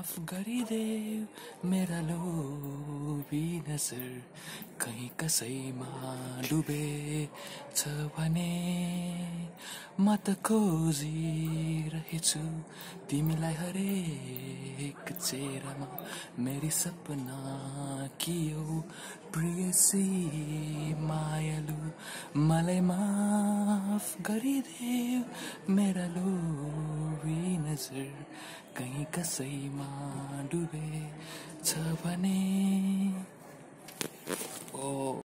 माफ गरिदेऊ मेरा लोभी नजर कहीं कसैमा डुबेछ भने म त खोजिरहेछु तिमीलाई हरेक चेहरामा मेरी सपना कि हो प्रियसी मायालु मलाई माफ गरिदेऊ मेरा लोभी नजर कहीं कसैमा डुबेछ भने